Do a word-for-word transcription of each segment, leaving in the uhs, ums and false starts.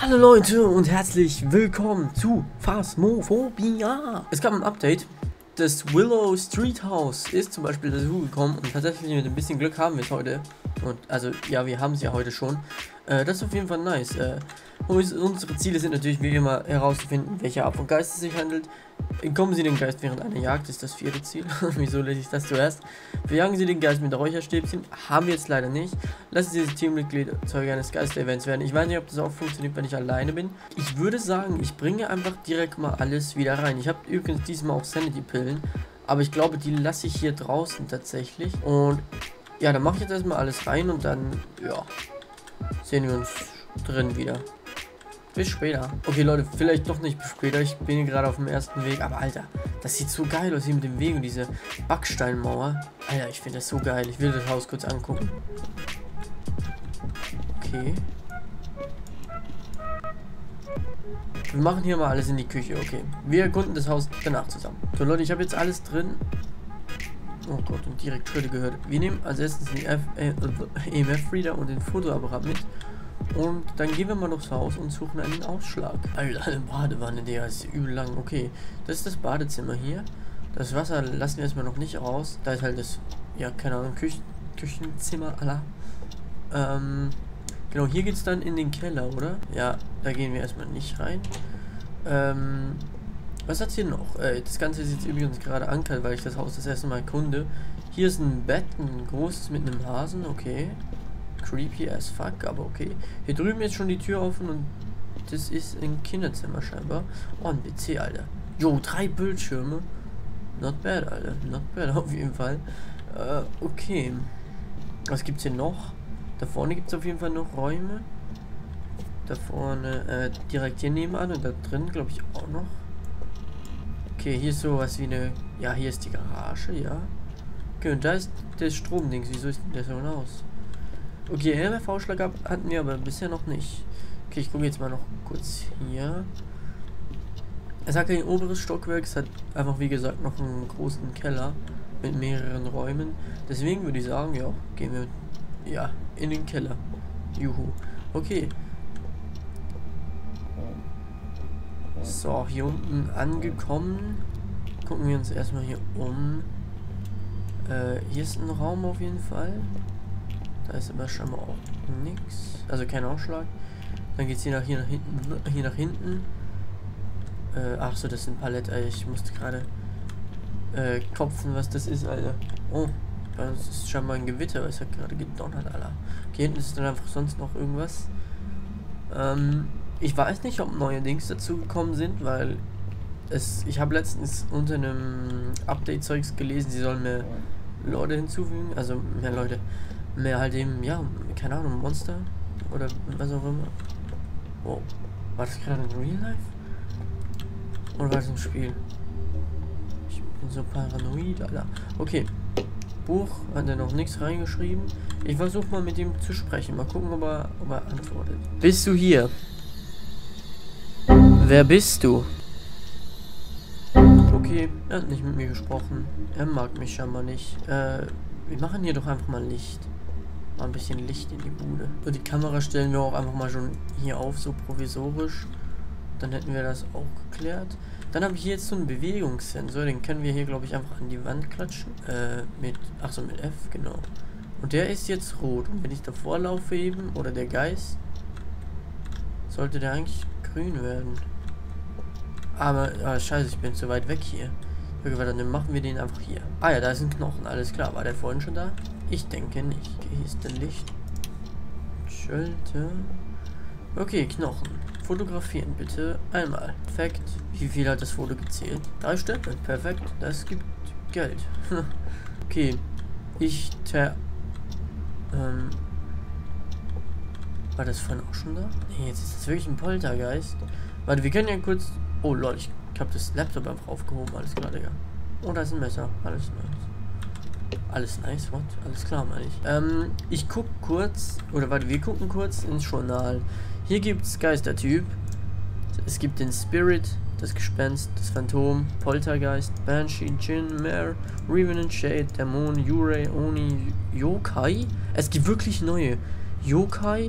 Hallo Leute und herzlich willkommen zu Phasmophobia. Es gab ein Update. Das Willow Street House ist zum Beispiel dazu gekommen und tatsächlich mit ein bisschen Glück haben wir es heute. Und also ja, wir haben es ja heute schon. Äh, das ist auf jeden Fall nice. Äh, unsere Ziele sind natürlich wie immer herauszufinden, welche Art von Geist es sich handelt. Entkommen Sie den Geist während einer Jagd, ist das vierte Ziel. Wieso lese ich das zuerst? Verjagen Sie den Geist mit Räucherstäbchen. Haben wir jetzt leider nicht. Lassen Sie das Teammitglied Zeuge eines Geist-Events werden. Ich weiß nicht, ob das auch funktioniert, wenn ich alleine bin. Ich würde sagen, ich bringe einfach direkt mal alles wieder rein. Ich habe übrigens diesmal auch Sanity-Pillen. Aber ich glaube, die lasse ich hier draußen tatsächlich. Und ja, dann mache ich jetzt erstmal alles rein und dann, ja, sehen wir uns drin wieder. Bis später. Okay, Leute, vielleicht doch nicht bis später. Ich bin hier gerade auf dem ersten Weg. Aber, Alter, das sieht so geil aus hier mit dem Weg und diese Backsteinmauer. Alter, ich finde das so geil. Ich will das Haus kurz angucken. Okay. Wir machen hier mal alles in die Küche. Okay. Wir erkunden das Haus danach zusammen. So, Leute, ich habe jetzt alles drin. Oh Gott, und direkt Schritte gehört. Wir nehmen als erstes den E M F-Reader und den Fotoapparat mit. Und dann gehen wir mal durchs Haus und suchen einen Ausschlag. Alter, eine Badewanne, der ist übel lang. Okay, das ist das Badezimmer hier. Das Wasser lassen wir erstmal noch nicht raus. Da ist halt das, ja, keine Ahnung, Küchen, Küchenzimmer, Allah. Ähm, genau, hier geht es dann in den Keller, oder? Ja, da gehen wir erstmal nicht rein. Ähm, was hat's hier noch? Äh, das Ganze ist jetzt übrigens gerade ankalt, weil ich das Haus das erste Mal erkunde. Hier ist ein Bett, ein großes mit einem Hasen, okay. Creepy as fuck, aber okay. Hier drüben ist schon die Tür offen und das ist ein Kinderzimmer scheinbar. Oh, ein P C, Alter. Jo, drei Bildschirme. Not bad, Alter. Not bad, auf jeden Fall. Äh, okay. Was gibt's hier noch? Da vorne gibt es auf jeden Fall noch Räume. Da vorne, äh, direkt hier nebenan und da drin, glaube ich, auch noch. Okay, hier ist sowas wie eine... Ja, hier ist die Garage, ja. Okay, und da ist das Stromdings. Wieso ist denn der so aus? Okay, M F-Ausschlag hatten wir aber bisher noch nicht. Okay, ich gucke jetzt mal noch kurz hier. Er sagt, ein oberes Stockwerk hat einfach, wie gesagt, noch einen großen Keller mit mehreren Räumen. Deswegen würde ich sagen, ja, gehen wir ja in den Keller. Juhu. Okay. So, hier unten angekommen. Gucken wir uns erstmal hier um. Äh, hier ist ein Raum auf jeden Fall. Da ist aber schon mal auch nichts. Also kein Ausschlag. Dann geht es hier nach hier nach hinten. Hier nach hinten. Äh, ach so, das sind Palette. Ich musste gerade äh, kopfen, was das ist, Alter. Oh, das ist schon mal ein Gewitter. Es hat gerade gedonnert, Alter. Okay, hinten ist dann einfach sonst noch irgendwas. Ähm, ich weiß nicht, ob neue Dings dazu gekommen sind, weil es. Ich habe letztens unter einem Update-Zeugs gelesen, sie sollen mehr Leute hinzufügen. Also mehr Leute. Mehr halt eben, ja, keine Ahnung, Monster oder was auch immer. Oh, war das gerade in Real Life? Oder war das ein Spiel? Ich bin so paranoid, Alter. Okay, Buch hat er noch nichts reingeschrieben. Ich versuche mal mit ihm zu sprechen. Mal gucken, ob er, ob er antwortet. Bist du hier? Wer bist du? Okay, er hat nicht mit mir gesprochen. Er mag mich scheinbar nicht. Äh, wir machen hier doch einfach mal Licht. Mal ein bisschen Licht in die Bude. So, die Kamera stellen wir auch einfach mal schon hier auf, so provisorisch. Dann hätten wir das auch geklärt. Dann habe ich hier jetzt so einen Bewegungssensor, den können wir hier, glaube ich, einfach an die Wand klatschen. Äh, mit, ach so, mit F, genau. Und der ist jetzt rot. Und wenn ich davor laufe eben, oder der Geist, sollte der eigentlich grün werden. Aber, ah, scheiße, ich bin zu weit weg hier. Okay, dann machen wir den einfach hier. Ah ja, da ist ein Knochen, alles klar. War der vorhin schon da? Ich denke nicht. Okay, hier ist ein Licht. Schulte. Okay, Knochen. Fotografieren bitte. Einmal. Perfekt. Wie viel hat das Foto gezählt? Drei Stück. Perfekt. Das gibt Geld. Okay. Ich ter... Ähm... War das vorhin auch schon da? Nee, jetzt ist das wirklich ein Poltergeist. Warte, wir können ja kurz... Oh, Leute, ich Ich habe das Laptop einfach aufgehoben, alles klar, Digga. Oh, da ist ein Messer, alles nice. Alles nice, what? Alles klar, meine ich. Ähm, ich guck kurz, oder warte, wir gucken kurz ins Journal. Hier gibt's Geistertyp. Es gibt den Spirit, das Gespenst, das Phantom, Poltergeist, Banshee, Jinn, Mare, Revenant, Shade, Dämon, Yurei, Oni, Yokai. Es gibt wirklich neue. Yokai,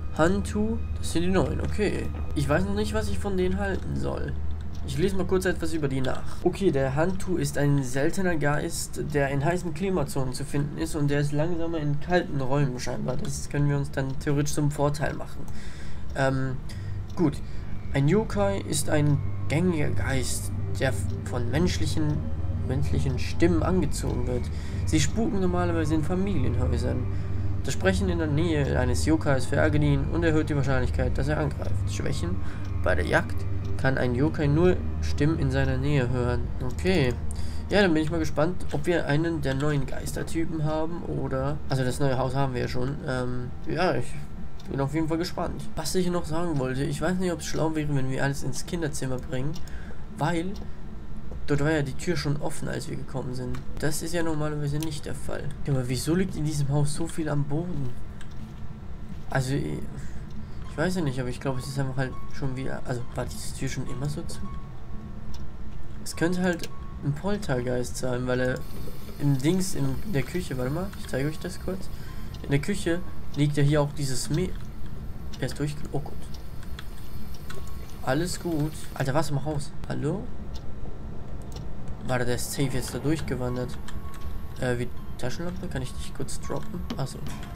Hantu, das sind die neuen, okay. Ich weiß noch nicht, was ich von denen halten soll. Ich lese mal kurz etwas über die nach. Okay, der Hantu ist ein seltener Geist, der in heißen Klimazonen zu finden ist und der ist langsamer in kalten Räumen scheinbar. Das können wir uns dann theoretisch zum Vorteil machen. Ähm, gut. Ein Yokai ist ein gängiger Geist, der von menschlichen, menschlichen Stimmen angezogen wird. Sie spuken normalerweise in Familienhäusern. Das Sprechen in der Nähe eines Yokais verärgert ihn und erhöht die Wahrscheinlichkeit, dass er angreift. Schwächen: Bei der Jagd kann ein Yokai nur Stimmen in seiner Nähe hören. Okay. Ja, dann bin ich mal gespannt, ob wir einen der neuen Geistertypen haben oder... Also das neue Haus haben wir ja schon. Ähm, ja, ich bin auf jeden Fall gespannt. Was ich noch sagen wollte, ich weiß nicht, ob es schlau wäre, wenn wir alles ins Kinderzimmer bringen, weil dort war ja die Tür schon offen, als wir gekommen sind. Das ist ja normalerweise nicht der Fall. Ja, aber wieso liegt in diesem Haus so viel am Boden? Also... Ich weiß ja nicht, aber ich glaube, es ist einfach halt schon wieder... Also, war diese Tür schon immer so zu? Es könnte halt ein Poltergeist sein, weil er im Dings, in der Küche... Warte mal, ich zeige euch das kurz. In der Küche liegt ja hier auch dieses Mehl. Er ist durch... Oh Gott. Alles gut. Alter, was im Haus? Hallo? Warte, der ist safe jetzt da durchgewandert. Äh, wie Taschenlampe? Kann ich dich kurz droppen? Achso.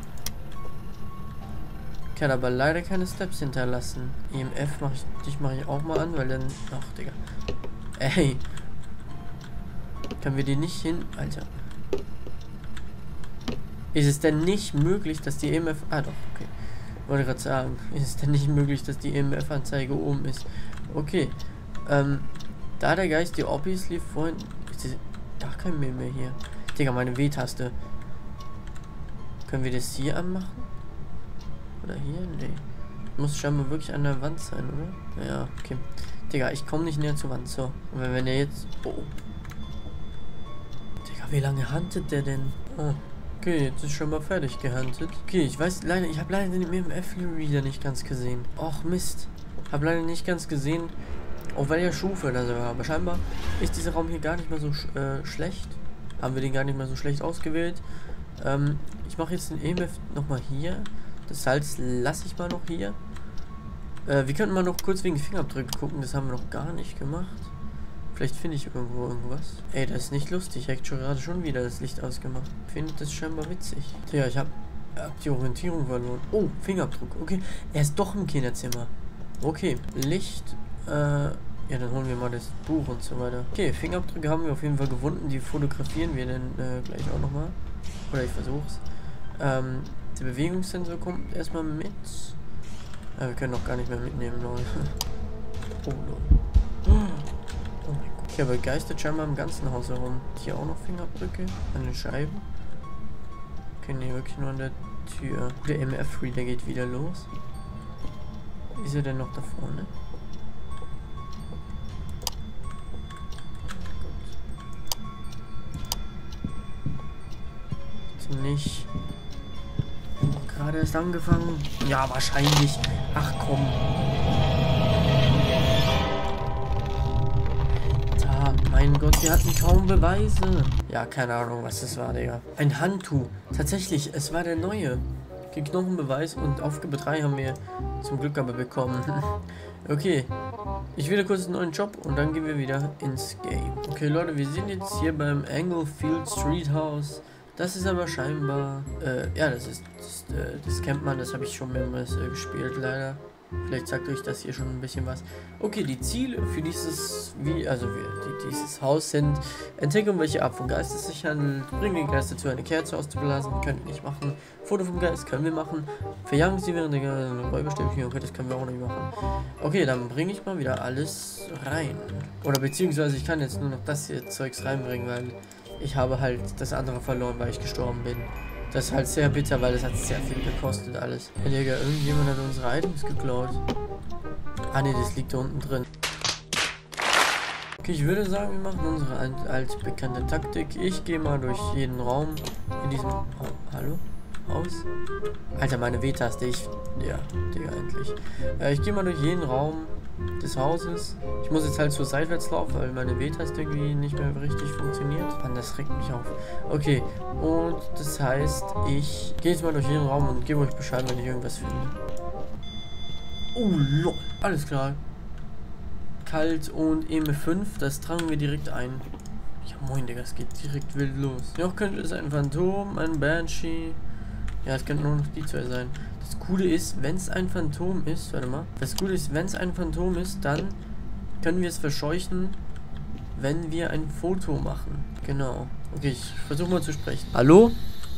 Ich kann aber leider keine Steps hinterlassen. E M F mache ich, dich mache ich auch mal an, weil dann... Ach, Digga. Ey. Können wir die nicht hin... Alter. Ist es denn nicht möglich, dass die E M F... Ah, doch, okay. Wollte gerade sagen. Ist es denn nicht möglich, dass die E M F-Anzeige oben ist? Okay. Ähm, da der Geist die obviously vorhin... Ist gar kein Mail mehr hier. Digga, meine W-Taste. Können wir das hier anmachen? Oder hier? Nee. Muss scheinbar wirklich an der Wand sein, oder? Ja, okay. Digga, ich komme nicht näher zur Wand. So. Und wenn, wenn der jetzt... Oh. Digga, wie lange huntet der denn? Ah. Okay, jetzt ist schon mal fertig gehuntet. Okay, ich weiß leider... Ich habe leider den E M F-Reader nicht ganz gesehen. Och, Mist. Hab leider nicht ganz gesehen, auf welcher Stufe das war. Aber scheinbar ist dieser Raum hier gar nicht mehr so sch äh, schlecht. Haben wir den gar nicht mehr so schlecht ausgewählt. Ähm, ich mache jetzt den E M F nochmal hier. Das Salz lasse ich mal noch hier. Äh, wir könnten mal noch kurz wegen Fingerabdrücken gucken. Das haben wir noch gar nicht gemacht. Vielleicht finde ich irgendwo irgendwas. Ey, das ist nicht lustig. Ich habe gerade schon wieder das Licht ausgemacht. Findet das scheinbar witzig. Ja, ich habe hab die Orientierung verloren. Oh, Fingerabdruck. Okay, er ist doch im Kinderzimmer. Okay, Licht. Äh, ja, dann holen wir mal das Buch und so weiter. Okay, Fingerabdrücke haben wir auf jeden Fall gefunden. Die fotografieren wir dann äh, gleich auch nochmal. Oder ich versuch's. Ähm... Der Bewegungssensor kommt erstmal mit. Ja, wir können noch gar nicht mehr mitnehmen, Leute. Oh, Leute. Oh mein Gott. Okay, aber geistert scheinbar im ganzen Haus herum. Hier auch noch Fingerabdrücke an den Scheiben. Okay, nee, wirklich nur an der Tür. Der E M F-Reader geht wieder los. Ist er denn noch da vorne? Bitte nicht. Gerade erst angefangen. Ja, wahrscheinlich. Ach komm. Da, mein Gott, wir hatten kaum Beweise. Ja, keine Ahnung, was das war, Digga. Ein Hantu. Tatsächlich, es war der neue. Knochenbeweis und Aufgabe drei haben wir zum Glück aber bekommen. Okay. Ich will kurz einen neuen Job und dann gehen wir wieder ins Game. Okay, Leute, wir sind jetzt hier beim Englefield Street House. Das ist aber scheinbar, äh, ja, das ist, das, äh, das kennt man, das habe ich schon mehrmals äh, gespielt, leider. Vielleicht sagt euch das hier schon ein bisschen was. Okay, die Ziele für dieses, wie, also wir, die, dieses Haus sind: Entdeckung, welche Art von Geist es sich handelt, bringen den Geist dazu, eine Kerze auszublasen, können wir nicht machen. Foto vom Geist können wir machen. Verjagen sie während der Räuberstäbchen, okay, das können wir auch nicht machen. Okay, dann bringe ich mal wieder alles rein. Oder beziehungsweise ich kann jetzt nur noch das hier Zeugs reinbringen, weil ich habe halt das andere verloren, weil ich gestorben bin. Das ist halt sehr bitter, weil das hat sehr viel gekostet alles. Hey Digga, irgendjemand hat unsere Items geklaut. Ah ne, das liegt da unten drin. Okay, ich würde sagen, wir machen unsere altbekannte Taktik. Ich gehe mal durch jeden Raum in diesem... Oh, hallo? Haus? Alter, meine W-Taste, ich... Ja, Digga, endlich. Äh, ich gehe mal durch jeden Raum des Hauses. Ich muss jetzt halt so seitwärts laufen, weil meine W-Taste irgendwie nicht mehr richtig funktioniert. Mann, das regt mich auf. Okay, und das heißt, ich gehe jetzt mal durch jeden Raum und gebe euch Bescheid, wenn ich irgendwas finde. Oh, lol. Alles klar. Kalt und E M fünf, das tragen wir direkt ein. Ja, moin, Digga, es geht direkt wild los. Noch könnte es ein Phantom, ein Banshee. Ja, es könnten nur noch die zwei sein. Das Coole ist, wenn es ein Phantom ist, warte mal. Das Coole ist, wenn es ein Phantom ist, dann können wir es verscheuchen, wenn wir ein Foto machen. Genau. Okay, ich versuche mal zu sprechen. Hallo?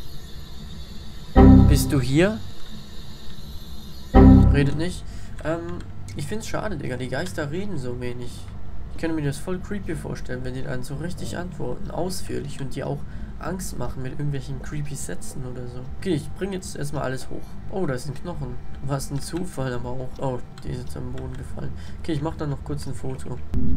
Bist du hier? Redet nicht. Ähm, ich find's schade, Digga. Die Geister reden so wenig. Ich könnte mir das voll creepy vorstellen, wenn die dann so richtig antworten, ausführlich und die auch Angst machen mit irgendwelchen creepy Sätzen oder so. Okay, ich bringe jetzt erstmal alles hoch. Oh, da ist ein Knochen. Was ein Zufall, aber auch. Oh, die ist jetzt am Boden gefallen. Okay, ich mache dann noch kurz ein Foto.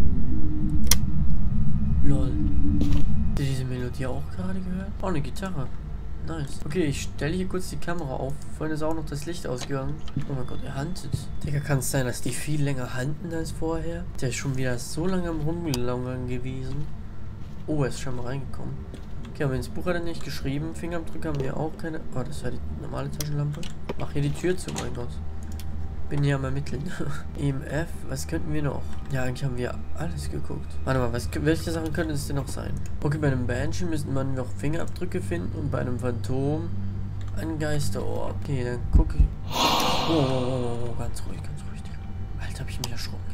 Lol. Habt ihr diese Melodie auch gerade gehört? Oh, eine Gitarre. Nice. Okay, ich stelle hier kurz die Kamera auf. Vorhin ist auch noch das Licht ausgegangen. Oh mein Gott, er huntet. Digga, kann es sein, dass die viel länger hunten als vorher? Der ist schon wieder so lange am Rumgelaufen gewesen. Oh, er ist schon mal reingekommen. Okay, haben wir ins Buch hat er nicht geschrieben. Fingerabdrücke haben wir auch keine. Oh, das war die normale Taschenlampe. Mach hier die Tür zu, mein Gott. Bin hier am Ermitteln. E M F, was könnten wir noch? Ja, eigentlich haben wir alles geguckt. Warte mal, was, welche Sachen könnten es denn noch sein? Okay, bei einem Banshee müssten man noch Fingerabdrücke finden und bei einem Phantom ein Geisterohr. Okay, dann gucke ich. Oh, oh, oh, oh, ganz ruhig, ganz ruhig. Alter, hab ich mich erschrocken.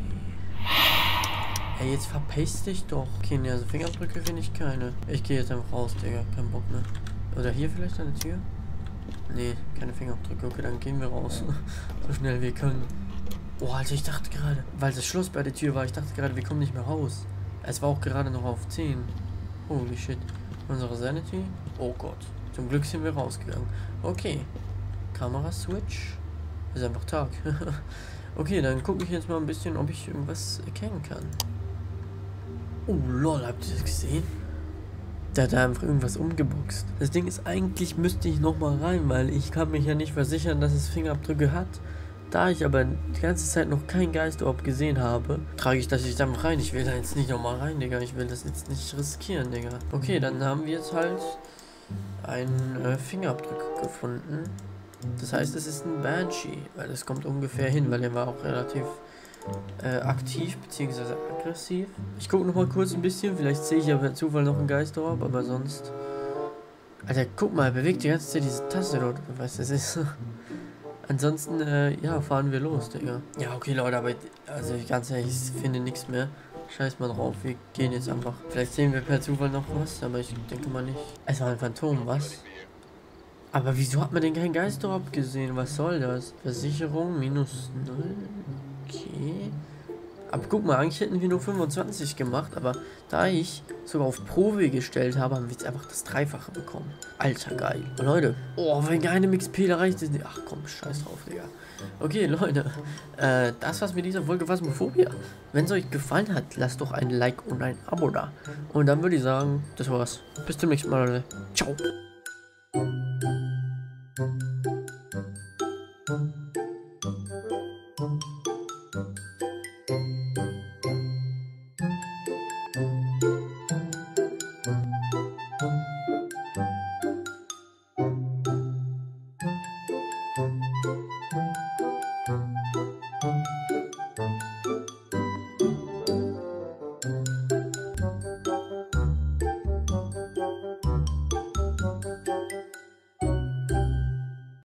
Okay. Ey, jetzt verpiss dich doch. Okay, ne, also Fingerabdrücke finde ich keine. Ich gehe jetzt einfach raus, Digga. Kein Bock mehr. Oder hier vielleicht eine Tür? Nee, keine Fingerabdrücke. Okay, dann gehen wir raus. So schnell wir können. Oh, Alter, ich dachte gerade, weil das Schloss bei der Tür war, ich dachte gerade, wir kommen nicht mehr raus. Es war auch gerade noch auf zehn. Holy shit. Unsere Sanity? Oh Gott. Zum Glück sind wir rausgegangen. Okay. Kamera-Switch. Ist einfach Tag. Okay, dann gucke ich jetzt mal ein bisschen, ob ich irgendwas erkennen kann. Oh, lol, habt ihr das gesehen? Da hat er einfach irgendwas umgeboxt. Das Ding ist, eigentlich müsste ich nochmal rein, weil ich kann mich ja nicht versichern, dass es Fingerabdrücke hat. Da ich aber die ganze Zeit noch kein Geisterorb gesehen habe, trage ich das jetzt einfach rein. Ich will da jetzt nicht nochmal rein, Digga. Ich will das jetzt nicht riskieren, Digga. Okay, dann haben wir jetzt halt einen äh, Fingerabdruck gefunden. Das heißt, es ist ein Banshee, weil es kommt ungefähr hin, weil er war auch relativ Äh, aktiv bzw. aggressiv. Ich gucke noch mal kurz ein bisschen, vielleicht sehe ich ja per Zufall noch einen Geisterorb, aber sonst. Alter, guck mal, er bewegt die ganze Zeit diese Taste dort, weißt du, das ist. Ansonsten, äh, ja, fahren wir los, Digga. Ja, okay, Leute, aber also ganz ehrlich, ich finde nichts mehr. Scheiß mal drauf, wir gehen jetzt einfach. Vielleicht sehen wir per Zufall noch was, aber ich denke mal nicht. Es war ein Phantom, was? Aber wieso hat man denn keinen Geisterorb gesehen? Was soll das? Versicherung minus null. Okay. Aber guck mal, eigentlich hätten wir nur fünfundzwanzig gemacht, aber da ich sogar auf Probe gestellt habe, haben wir jetzt einfach das Dreifache bekommen. Alter, geil. Und Leute, oh, wenn keine X P da reicht, ist nicht. Ach komm, scheiß drauf, Digga. Okay, Leute, äh, das war's mit dieser Folge Phasmophobia. Wenn es euch gefallen hat, lasst doch ein Like und ein Abo da. Und dann würde ich sagen, das war's. Bis zum nächsten Mal, Leute. Ciao. Thank you.